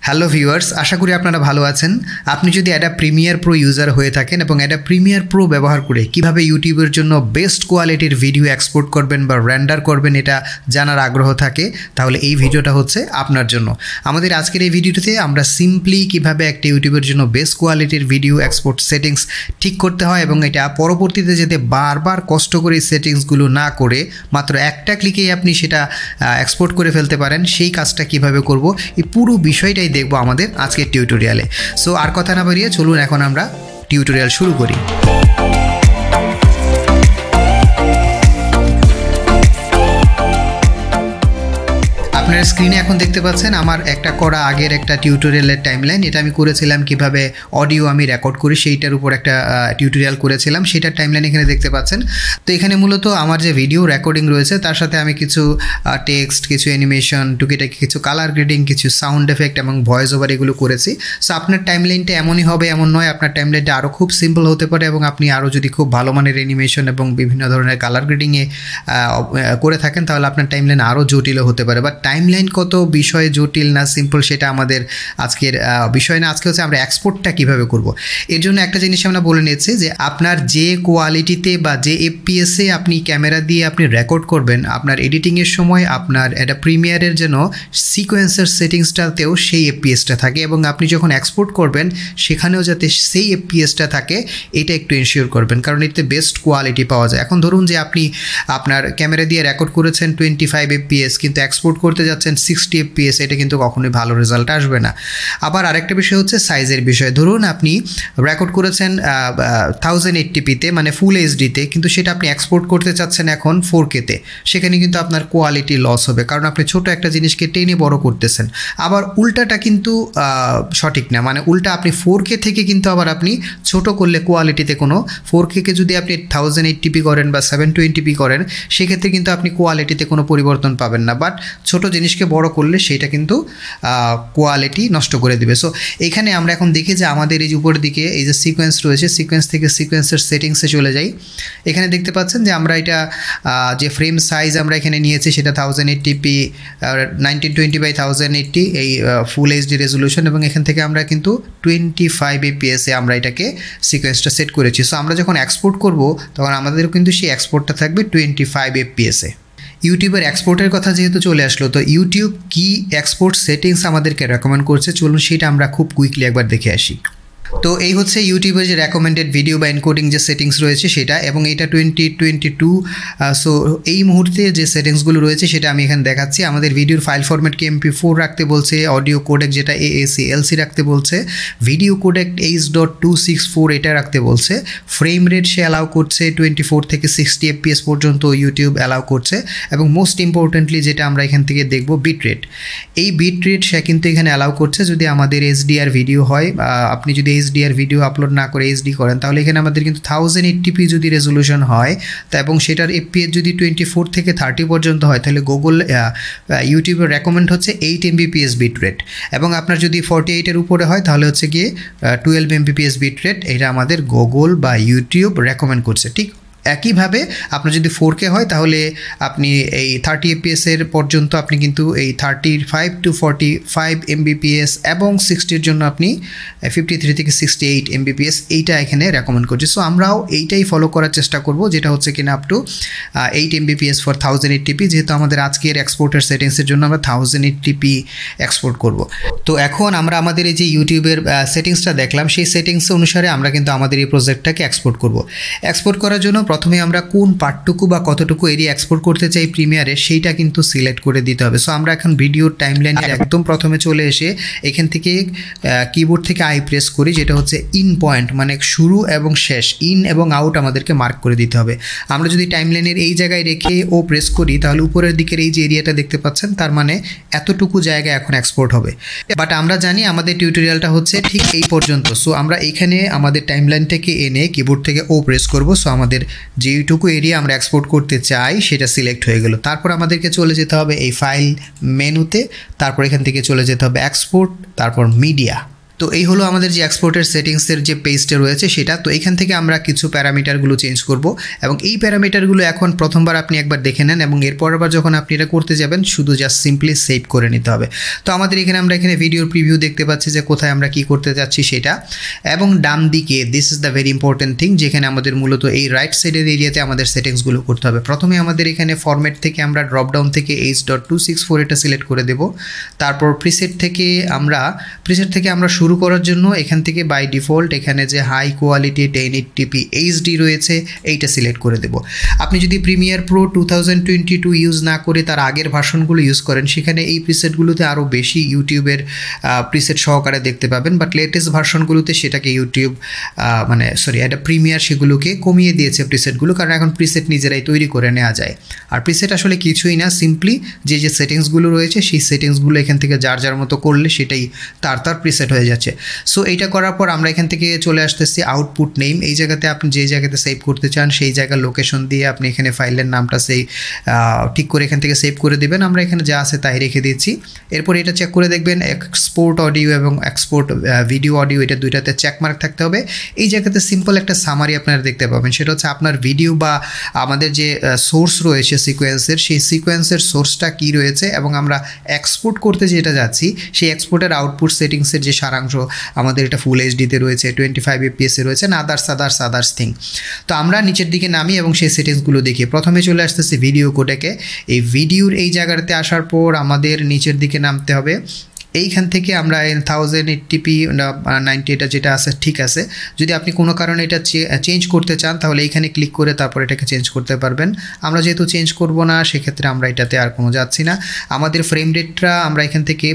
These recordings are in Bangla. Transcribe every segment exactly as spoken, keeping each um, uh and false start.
হ্যালো ভিউয়ার্স, আশা করি আপনারা ভালো আছেন। আপনি যদি অ্যাডোব প্রিমিয়ার প্রো ইউজার হয়ে থাকেন এবং অ্যাডোব প্রিমিয়ার প্রো ব্যবহার করে কিভাবে ইউটিউবের জন্য বেস্ট কোয়ালিটির ভিডিও এক্সপোর্ট করবেন বা রেন্ডার করবেন এটা জানার আগ্রহ থাকে, তাহলে এই ভিডিওটা হচ্ছে আপনার জন্য। আমাদের আজকের এই ভিডিওটিতে আমরা সিম্পলি কিভাবে একটা ইউটিউবের জন্য বেস্ট কোয়ালিটির ভিডিও এক্সপোর্ট সেটিংস ঠিক করতে হয় এবং এটা পরবর্তীতে যাতে বারবার কষ্ট করে সেটিংসগুলো না করে মাত্র একটা ক্লিকেই আপনি সেটা এক্সপোর্ট করে ফেলতে পারেন, সেই কাজটা কিভাবে করব এই পুরো বিষয়টাই দেখবো আমাদের আজকের টিউটোরিয়ালে। সো আর কথা না বাড়িয়ে চলুন এখন আমরা টিউটোরিয়াল শুরু করি। আপনারা স্ক্রিনে এখন দেখতে পাচ্ছেন আমার একটা করা আগের একটা টিউটোরিয়ালের টাইমলাইন। এটা আমি করেছিলাম কিভাবে অডিও আমি রেকর্ড করি সেইটার উপর একটা টিউটোরিয়াল করেছিলাম, সেটার টাইমলাইন এখানে দেখতে পাচ্ছেন। তো এখানে মূলত আমার যে ভিডিও রেকর্ডিং রয়েছে তার সাথে আমি কিছু টেক্সট, কিছু অ্যানিমেশন, টুকিটাকি কিছু কালার গ্রেডিং, কিছু সাউন্ড এফেক্ট এবং ভয়েস ওভার এগুলো করেছি। সো আপনার টাইমলাইনটা এমনই হবে এমন নয়, আপনার টাইমলাইনটা আরও খুব সিম্পল হতে পারে এবং আপনি আরও যদি খুব ভালো মানের অ্যানিমেশন এবং বিভিন্ন ধরনের কালার গ্রেডিংয়ে করে থাকেন তাহলে আপনার টাইমলাইন আরও জটিলও হতে পারে। বাট টাইমলাইন কত বিষয় জটিল না সিম্পল সেটা আমাদের আজকের বিষয় না। আজকে হচ্ছে আমরা এক্সপোর্টটা কিভাবে করব। এর জন্য একটা জিনিস আমরা বলে নিয়েছি যে আপনার যে কোয়ালিটিতে বা যে এফপিএসে আপনি ক্যামেরা দিয়ে আপনি রেকর্ড করবেন, আপনার এডিটিংয়ের সময় আপনার এটা প্রিমিয়ারের যেন সিকোয়েন্সের সেটিংসটাতেও সেই এফপিএসটা থাকে এবং আপনি যখন এক্সপোর্ট করবেন সেখানেও যাতে সেই এফপিএসটা থাকে এটা একটু এনশিওর করবেন, কারণ এতে বেস্ট কোয়ালিটি পাওয়া যায়। এখন ধরুন যে আপনি আপনার ক্যামেরা দিয়ে রেকর্ড করেছেন টোয়েন্টি ফাইভ এফপিএস কিন্তু এক্সপোর্ট করতে যাচ্ছেন সিক্সটি এফপিএস, এটা কিন্তু কখনোই ভালো রেজাল্ট আসবে না। আবার আরেকটা বিষয় হচ্ছে সাইজের বিষয়। ধরুন আপনি রেকর্ড করেছেন থাউজেন্ড এইটটিপিতে মানে ফুল এইচডিতে, কিন্তু সেটা আপনি এক্সপোর্ট করতে চাচ্ছেন এখন ফোর কেতে, সেখানে কিন্তু আপনার কোয়ালিটি লস হবে, কারণ আপনি ছোট একটা জিনিসকে টেনে বড় করতেছেন। আবার উল্টাটা কিন্তু সঠিক না, মানে উল্টা আপনি ফোর কে থেকে কিন্তু আবার আপনি ছোট করলে কোয়ালিটিতে কোনো ফোর কেকে যদি আপনি থাউজেন্ড এইটটিপি করেন বা সেভেন টোয়েন্টিপি করেন সেক্ষেত্রে কিন্তু আপনি কোয়ালিটিতে কোনো পরিবর্তন পাবেন না। বাট ছোট জিনিসকে বড় করলে সেইটা কিন্তু কোয়ালিটি নষ্ট করে দিবে। সো এখানে আমরা এখন দেখি যে আমাদের এই যে উপরের দিকে এই যে সিকোয়েন্স রয়েছে, সিকোয়েন্স থেকে সিকোয়েন্সের সেটিংসে চলে যাই। এখানে দেখতে পাচ্ছেন যে আমরা এটা যে ফ্রেম সাইজ আমরা এখানে নিয়েছি সেটা thousand eighty p nineteen twenty by thousand eighty এই ফুল এইচডি রেজলিউশন, এবং এখান থেকে আমরা কিন্তু টোয়েন্টি ফাইভ এপিএসে আমরা এটাকে সিকোয়েন্সটা সেট করেছি। সো আমরা যখন এক্সপোর্ট করব তখন আমাদেরও কিন্তু সেই এক্সপোর্টটা থাকবে টোয়েন্টি ফাইভ এপিএসে। ইউটিউবের এক্সপোর্টের কথা যেহেতু চলে আসলো, তো ইউটিউব কি এক্সপোর্ট সেটিংস আমাদেরকে রেকমেন্ড করছে চলুন সেটা আমরা খুব কুইকলি একবার দেখে আসি। তো এই হচ্ছে ইউটিউবের যে রেকমেন্ডেড ভিডিও বা এনকোডিং যে সেটিংস রয়েছে সেটা, এবং এটা টোয়েন্টি টোয়েন্টি টু। সো এই মুহূর্তে যে সেটিংসগুলো রয়েছে সেটা আমি এখানে দেখাচ্ছি। আমাদের ভিডিওর ফাইল ফরম্যাটকে এমপি ফোর রাখতে বলছে, অডিও কোডেক যেটা এএসি এলসি রাখতে বলছে, video codec H dot two six four এটা রাখতে বলছে, ফ্রেম রেট সে অ্যালাউ করছে টোয়েন্টি ফোর থেকে সিক্সটি এফপিএস পর্যন্ত ইউটিউব অ্যালাউ করছে, এবং মোস্ট ইম্পর্টেন্টলি যেটা আমরা এখান থেকে দেখব বিট রেট। এই বিট রেট সে কিন্তু এখানে অ্যালাউ করছে যদি আমাদের এইচডিআর ভিডিও হয়, আপনি যদি এইচডিআর ভিডিও আপলোড না করে এইচডি করেন তাহলে এখানে আমাদের কিন্তু থাউজেন্ড এইটটিপি যদি রেজলিউশন হয় তা এবং সেটার এফপিএস যদি টোয়েন্টি ফোর থেকে থার্টি পর্যন্ত হয় তাহলে গুগল ইউটিউবের রেকমেন্ড হচ্ছে এইট এমবিপিএস বিট রেট, এবং আপনার যদি ফর্টি এইটের উপরে হয় তাহলে হচ্ছে গিয়ে টুয়েলভ এমবিপিএস বিট রেট। এটা আমাদের গুগল বা ইউটিউব রেকমেন্ড করছে। ঠিক একইভাবে আপনার যদি ফোর কে হয় তাহলে আপনি এই থার্টি এফপিএসের পর্যন্ত আপনি কিন্তু এই thirty five to forty five MBPS এবং সিক্সটির জন্য আপনি ফিফটি থ্রি থেকে সিক্সটি এইট এমবিপিএস এইটা এখানে রেকমেন্ড করছি। সো আমরাও এইটাই ফলো করার চেষ্টা করব, যেটা হচ্ছে কিনা up to eight MBPS for thousand eighty p, যেহেতু আমাদের আজকের এক্সপোর্টের সেটিংসের জন্য আমরা থাউজেন্ড এইটটিপি এক্সপোর্ট করব। তো এখন আমরা আমাদের এই যে ইউটিউবের সেটিংসটা দেখলাম সেই সেটিংস অনুসারে আমরা কিন্তু আমাদের এই প্রজেক্টটাকে এক্সপোর্ট করব। এক্সপোর্ট করার জন্য প্রথমে আমরা কোন পার্টটুকু বা কতটুকু এরিয়া এক্সপোর্ট করতে চাই প্রিমিয়ারে সেইটা কিন্তু সিলেক্ট করে দিতে হবে। সো আমরা এখন ভিডিওর টাইমলাইনের একদম প্রথমে চলে এসে এখান থেকে কিবোর্ড থেকে আই প্রেস করি, যেটা হচ্ছে ইন পয়েন্ট মানে শুরু এবং শেষ, ইন এবং আউট আমাদেরকে মার্ক করে দিতে হবে। আমরা যদি টাইমলাইনের এই জায়গায় রেখে ও প্রেস করি তাহলে উপরের দিকের এই যে এরিয়াটা দেখতে পাচ্ছেন তার মানে এতটুকু জায়গা এখন এক্সপোর্ট হবে। বাট আমরা জানি আমাদের টিউটোরিয়ালটা হচ্ছে ঠিক এই পর্যন্ত। সো আমরা এইখানে আমাদের টাইমলাইন থেকে এনে কিবোর্ড থেকে ও প্রেস করব। সো আমাদের যেইটুকু এরিয়া আমরা এক্সপোর্ট করতে চাই সেটা সিলেক্ট হয়ে গেল। তারপর আমাদেরকে চলে যেতে হবে এই ফাইল মেনুতে, তারপর এখান থেকে চলে যেতে হবে এক্সপোর্ট, তারপর মিডিয়া। তো এই হলো আমাদের যে এক্সপোর্টের সেটিংসের যে পেজটা রয়েছে সেটা। তো এখান থেকে আমরা কিছু প্যারামিটারগুলো চেঞ্জ করব এবং এই প্যারামিটারগুলো এখন প্রথমবার আপনি একবার দেখে নেন এবং এরপর আবার যখন আপনি এটা করতে যাবেন শুধু জাস্ট সিম্পলি সেভ করে নিতে হবে। তো আমাদের এখানে আমরা এখানে ভিডিওর প্রিভিউ দেখতে পাচ্ছি যে কোথায় আমরা কি করতে যাচ্ছি সেটা, এবং ডান দিকে this is the very important thing, যেখানে আমাদের মূলত এই রাইট সাইডের এরিয়াতে আমাদের সেটিংসগুলো করতে হবে। প্রথমে আমাদের এখানে ফরম্যাট থেকে আমরা ড্রপডাউন থেকে H dot two six four এটা সিলেক্ট করে দেব। তারপর প্রিসেট থেকে আমরা প্রিসেট থেকে আমরা শুরু করার জন্য এখান থেকে বাই ডিফল্ট এখানে যে high quality ten eighty P HD রয়েছে এইটা সিলেক্ট করে দেব। আপনি যদি Premiere Pro two thousand twenty two use না করে তার আগের ভার্সনগুলো ইউজ করেন সেখানে এই প্রিসেটগুলোতে আরও বেশি ইউটিউবের প্রিসেট সহকারে দেখতে পাবেন, বাট লেটেস্ট ভার্সনগুলোতে সেটাকে ইউটিউব মানে সরি এটা প্রিমিয়ার সেগুলোকে কমিয়ে দিয়েছে প্রিসেটগুলো, কারণ এখন প্রিসেট নিজেরাই তৈরি করে নেওয়া যায়। আর প্রিসেট আসলে কিছুই না, সিম্পলি যে যে সেটিংসগুলো রয়েছে সেই সেটিংসগুলো এখান থেকে যার যার মতো করলে সেটাই তার তার প্রিসেট হয়ে যাচ্ছে। সো এইটা করার পর আমরা এখান থেকে চলে আসতেছি আউটপুট নেম। এই জায়গাতে আপনি যে জায়গাতে সেভ করতে চান সেই জায়গার লোকেশন দিয়ে আপনি এখানে ফাইলের নামটা সেই ঠিক করে এখান থেকে সেভ করে দেবেন। আমরা এখানে যা আছে তাই রেখে দিচ্ছি। এরপর এটা চেক করে দেখবেন এক্সপোর্ট অডিও এবং এক্সপোর্ট ভিডিও অডিও এটা দুইটাতে চেকমার্ক থাকতে হবে। এই জায়গাতে সিম্পল একটা সামারি আপনারা দেখতে পাবেন, সেটা হচ্ছে আপনার ভিডিও বা আমাদের যে সোর্স রয়েছে সিকোয়েন্সের সেই সিকোয়েন্সের সোর্সটা কী রয়েছে এবং আমরা এক্সপোর্ট করতে যেটা যাচ্ছি সেই এক্সপোর্টের আউটপুট সেটিংসের যে সারাংশ আমাদের এটা ফুল এইচডিতে রয়েছে, টোয়েন্টি ফাইভ এফপিএসে রয়েছে, না আদার্স আদার্স আদার্স থিং। তো আমরা নিচের দিকে নামি এবং সেই সেটিংসগুলো দেখি। প্রথমে চলে আসতেছে ভিডিও কোডেকে। এই ভিডিওর এই জায়গাতে আসার পর আমাদের নিচের দিকে নামতে হবে। এইখান থেকে আমরা থাউজেন্ড এইটটিপি নাইনটি এটা যেটা আছে ঠিক আছে। যদি আপনি কোনো কারণে এটা চেঞ্জ করতে চান তাহলে এইখানে ক্লিক করে তারপর এটাকে চেঞ্জ করতে পারবেন। আমরা যেহেতু চেঞ্জ করব না সেক্ষেত্রে আমরা এটাতে আর কোনো যাচ্ছি না। আমাদের ফ্রেম রেটটা আমরা এখান থেকে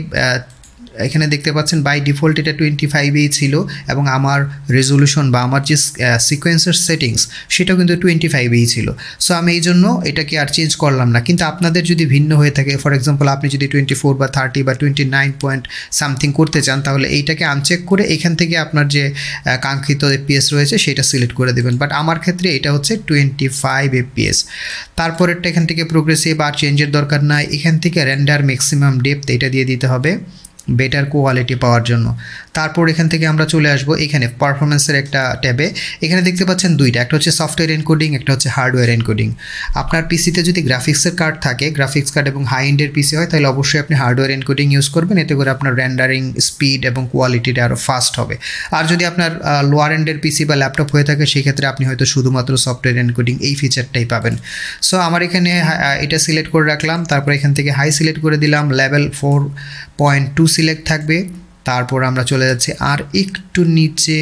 এখানে দেখতে পাচ্ছেন বাই ডিফল্ট এটা টোয়েন্টি ফাইভেই ছিল এবং আমার রেজলিউশন বা আমার যে সিকোয়েন্সের সেটিংস সেটাও কিন্তু টোয়েন্টি ফাইভেই ছিল। সো আমি এই জন্য এটাকে আর চেঞ্জ করলাম না। কিন্তু আপনাদের যদি ভিন্ন হয়ে থাকে, ফর এক্সাম্পল আপনি যদি টোয়েন্টি ফোর বা থার্টি বা টোয়েন্টি নাইন পয়েন্ট সামথিং করতে চান তাহলে এইটাকে আনচেক করে এখান থেকে আপনার যে কাঙ্ক্ষিত এফপিএস রয়েছে সেটা সিলেক্ট করে দেবেন। বাট আমার ক্ষেত্রে এটা হচ্ছে টোয়েন্টি ফাইভ এফপিএস। তারপরেরটা এখান থেকে প্রোগ্রেসিভ আর চেঞ্জের দরকার নাই। এখান থেকে রেন্ডার ম্যাক্সিমাম ডেপথ এটা দিয়ে দিতে হবে বেটার কোয়ালিটি পাওয়ার জন্য। তারপর এখান থেকে আমরা চলে আসবো এখানে পারফরমেন্সের একটা ট্যাবে। এখানে দেখতে পাচ্ছেন দুইটা, একটা হচ্ছে সফটওয়্যার এনকোডিং, একটা হচ্ছে হার্ডওয়্যার এনকোডিং। আপনার পিসিতে যদি গ্রাফিক্সের কার্ড থাকে, গ্রাফিক্স কার্ড এবং হাই এন্ডের পিসি হয় তাহলে অবশ্যই আপনি হার্ডওয়্যার এনকোডিং ইউজ করবেন, এতে করে আপনার রেন্ডারিং স্পিড এবং কোয়ালিটিটা আরও ফাস্ট হবে। আর যদি আপনার লোয়ার এন্ডের পিসি বা ল্যাপটপ হয়ে থাকে সেক্ষেত্রে আপনি হয়তো শুধুমাত্র সফটওয়্যার এনকোডিং এই ফিচারটাই পাবেন। সো আমার এখানে এটা সিলেক্ট করে রাখলাম। তারপর এখান থেকে হাই সিলেক্ট করে দিলাম, level four point two select থাকবে। তারপর আমরা চলে যাচ্ছি আর একটু নিচে,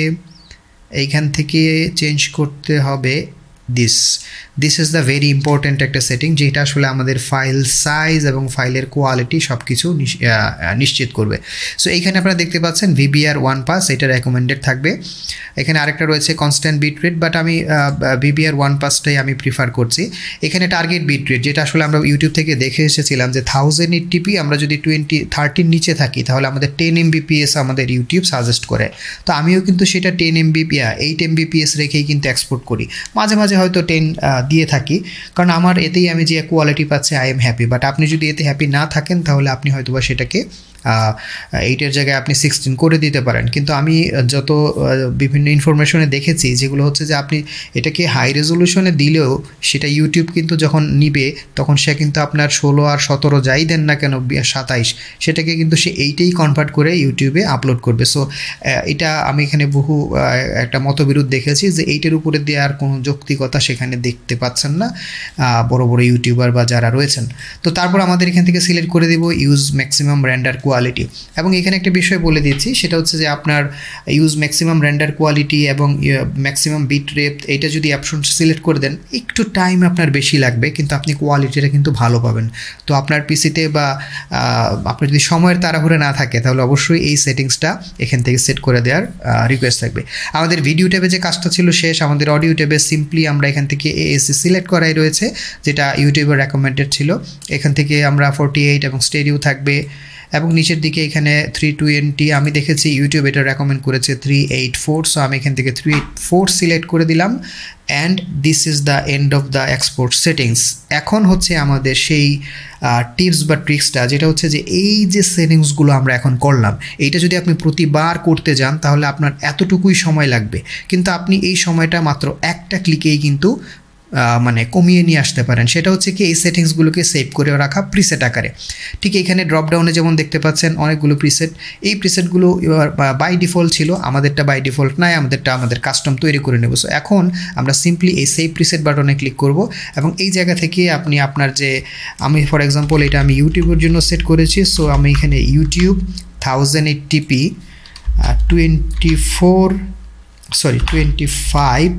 এইখান থেকে চেঞ্জ করতে হবে this this is the very important একটা সেটিং, যেটা আসলে আমাদের ফাইল সাইজ এবং ফাইলের কোয়ালিটি সব কিছু নিশ্চিত করবে। সো এইখানে আপনারা দেখতে পাচ্ছেন ভিবিআর ওয়ান পাস, এটা রেকমেন্ডেড থাকবে। এখানে আরেকটা রয়েছে কনস্ট্যান্ট বিট রেট, বাট আমি ভিবিআর ওয়ান পাসটাই আমি প্রিফার করছি। এখানে টার্গেট বিট রেট, যেটা আসলে আমরা ইউটিউব থেকে দেখে এসেছিলাম যে থাউজেন্ড এইটটিপি আমরা যদি টোয়েন্টি থার্টির নিচে থাকি তাহলে আমাদের টেন এমবিপিএস আমাদের ইউটিউব সাজেস্ট করে। তো আমিও কিন্তু সেটা টেন এমবিপিএস এইট এমবিপিএস রেখেই কিন্তু এক্সপোর্ট করি। মাঝে মাঝে হয়তো টেন দিয়ে থাকি, কারণ আমার এতেই আমি যে কোয়ালিটি পাচ্ছি আই এম হ্যাপি। বাট আপনি যদি এতে হ্যাপি না থাকেন তাহলে আপনি হয়তো বা সেটাকে এইটের জায়গায় আপনি সিক্সটিন করে দিতে পারেন। কিন্তু আমি যত বিভিন্ন ইনফরমেশনে দেখেছি যেগুলো হচ্ছে যে আপনি এটাকে হাই রেজলিউশনে দিলেও সেটা ইউটিউব কিন্তু যখন নিবে তখন সে কিন্তু আপনার ষোলো আর সতেরো যাই দেন না কেন সাতাইশ সেটাকে কিন্তু সে এইটাই কনভার্ট করে ইউটিউবে আপলোড করবে। সো এটা আমি এখানে বহু একটা মতবিরোধ দেখেছি যে এইটার উপরে দেওয়ার কোনো যৌক্তিকতা সেখানে দেখতে পাচ্ছেন না বড় বড় ইউটিউবার বা যারা রয়েছেন। তো তারপর আমাদের এখান থেকে সিলেক্ট করে দেব ইউজ ম্যাক্সিমাম রেন্ডার কোয়ালিটি। এবং এখানে একটা বিষয় বলে দিচ্ছি, সেটা হচ্ছে যে আপনার ইউজ ম্যাক্সিমাম রেন্ডার কোয়ালিটি এবং ম্যাক্সিমাম বিট রেট এইটা যদি অপশন সিলেক্ট করে দেন একটু টাইম আপনার বেশি লাগবে, কিন্তু আপনি কোয়ালিটিটা কিন্তু ভালো পাবেন। তো আপনার পিসিতে বা আপনার যদি সময়ের তাড়াহুড়ো না থাকে তাহলে অবশ্যই এই সেটিংসটা এখান থেকে সেট করে দেওয়ার রিকোয়েস্ট থাকবে। আমাদের ভিডিও ট্যাবে যে কাজটা ছিল শেষ, আমাদের অডিও ট্যাবে সিম্পলি আমরা এখান থেকে এএসি সিলেক্ট করাই রয়েছে, যেটা ইউটিউবের রেকমেন্ডেড ছিল। এখান থেকে আমরা ফোরটি এইট এবং স্টেরিও থাকবে এবং নিচের দিকে এখানে থ্রি টোয়েন্টি আমি দেখেছি ইউটিউব এটা রেকমেন্ড করেছে থ্রি এইট ফোর, সো আমি এখান থেকে থ্রি এইট ফোর সিলেক্ট করে দিলাম। And this is the end of the export settings. এখন হচ্ছে আমাদের সেই টিপস বা ট্রিক্সটা, যেটা হচ্ছে যে এই যে সেটিংসগুলো আমরা এখন করলাম, এইটা যদি আপনি প্রতিবার করতে যান তাহলে আপনার এতটুকুই সময় লাগবে, কিন্তু আপনি এই সময়টা মাত্র একটা ক্লিকেই কিন্তু মানে কমিয়ে নিয়ে আসতে পারেন। সেটা হচ্ছে কি এই সেটিংসগুলোকে সেভ করে রাখা প্রিসেট আকারে। ঠিক এখানে ড্রপডাউনে যেমন দেখতে পাচ্ছেন অনেকগুলো প্রিসেট, এই প্রিসেটগুলো বাই ডিফল্ট ছিল, আমাদেরটা বাই ডিফল্ট নাই, আমাদেরটা আমাদের কাস্টম তৈরি করে নেব। সো এখন আমরা সিম্পলি এই সেভ প্রিসেট বাটনে ক্লিক করব এবং এই জায়গা থেকে আপনি আপনার যে, আমি ফর এক্সাম্পল এটা আমি ইউটিউবের জন্য সেট করেছি, সো আমি এখানে YouTube thousand eighty P twenty four sorry twenty five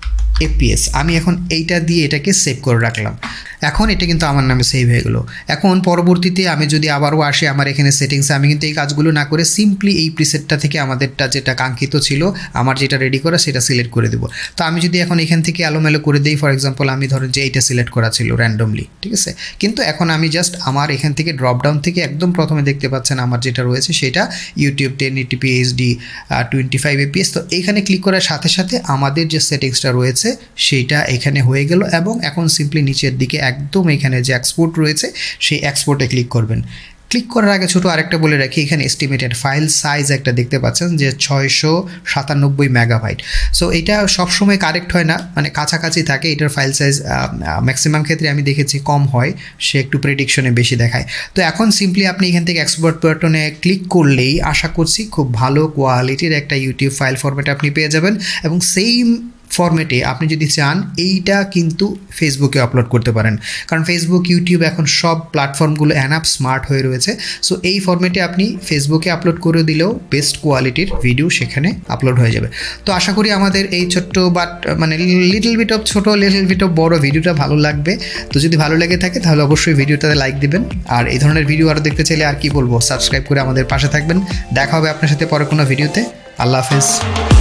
FPS আমি এখন এইটা দিয়ে এটাকে সেভ করে রাখলাম। এখন এটা কিন্তু আমার নামে সেভ হয়ে গেলো। এখন পরবর্তীতে আমি যদি আবারও আসি আমার এখানে সেটিংসে, আমি কিন্তু এই কাজগুলো না করে সিম্পলি এই প্রিসেটটা থেকে আমাদেরটা যেটা কাঙ্ক্ষিত ছিল আমার যেটা রেডি করা সেটা সিলেক্ট করে দেবো। তো আমি যদি এখন এখান থেকে এলোমেলো করে দিই, ফর এক্সাম্পল আমি ধরেন যে এইটা সিলেক্ট করা ছিল র্যান্ডমলি, ঠিক আছে, কিন্তু এখন আমি জাস্ট আমার এখান থেকে ড্রপডাউন থেকে একদম প্রথমে দেখতে পাচ্ছেন আমার যেটা রয়েছে সেটা YouTube ten eighty P HD twenty five FPS. তো এইখানে ক্লিক করার সাথে সাথে আমাদের যে সেটিংসটা রয়েছে সেইটা এখানে হয়ে গেল এবং এখন সিম্পলি নিচের দিকে একদম এখানে যে এক্সপোর্ট রয়েছে সেই এক্সপোর্টে ক্লিক করবেন। ক্লিক করার আগে ছোটো আরেকটা বলে রাখি, এখানে এস্টিমেটেড ফাইল সাইজ একটা দেখতে পাচ্ছেন যে ছয়শো সাতানব্বই মেগাবাইট। সো এটা সবসময় কারেক্ট হয় না, মানে কাছাকাছি থাকে, এটার ফাইল সাইজ ম্যাক্সিমাম ক্ষেত্রে আমি দেখেছি কম হয়, সে একটু প্রেডিকশনে বেশি দেখায়। তো এখন সিম্পলি আপনি এখান থেকে এক্সপোর্ট বাটনে ক্লিক করলেই আশা করছি খুব ভালো কোয়ালিটির একটা ইউটিউব ফাইল ফরম্যাট আপনি পেয়ে যাবেন এবং সেম ফরম্যাটে আপনি যদি চান এইটা কিন্তু ফেসবুকে আপলোড করতে পারেন, কারণ ফেসবুক ইউটিউব এখন সব প্ল্যাটফর্মগুলো অ্যানাপ স্মার্ট হয়ে রয়েছে। সো এই ফরম্যাটে আপনি ফেসবুকে আপলোড করে দিলেও বেস্ট কোয়ালিটির ভিডিও সেখানে আপলোড হয়ে যাবে। তো আশা করি আমাদের এই ছোট্ট বাট মানে লিটল বিট অফ ছোটো লিটল বিট অফ বড়ো ভিডিওটা ভালো লাগবে। তো যদি ভালো লেগে থাকে তাহলে অবশ্যই ভিডিওটাতে লাইক দিবেন, আর এই ধরনের ভিডিও আরও দেখতে চাইলে আর কি বলবো, সাবস্ক্রাইব করে আমাদের পাশে থাকবেন। দেখা হবে আপনার সাথে পরে কোনো ভিডিওতে। আল্লাহ হাফেজ।